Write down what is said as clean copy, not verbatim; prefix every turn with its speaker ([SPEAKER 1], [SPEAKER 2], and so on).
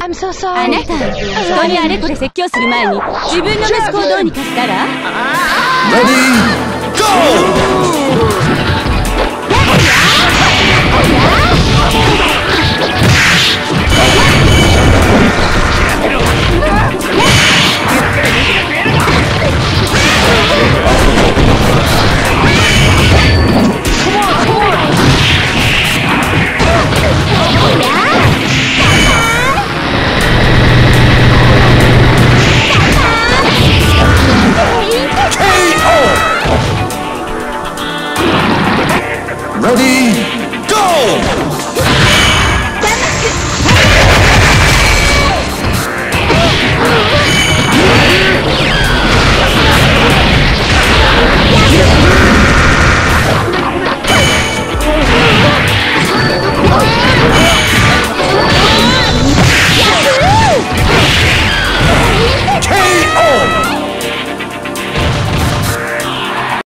[SPEAKER 1] I'm so
[SPEAKER 2] あ
[SPEAKER 1] sorry.
[SPEAKER 2] なた、人にあれこれ説教する前に自分の息子をどうにかしたら？
[SPEAKER 3] Ready, go!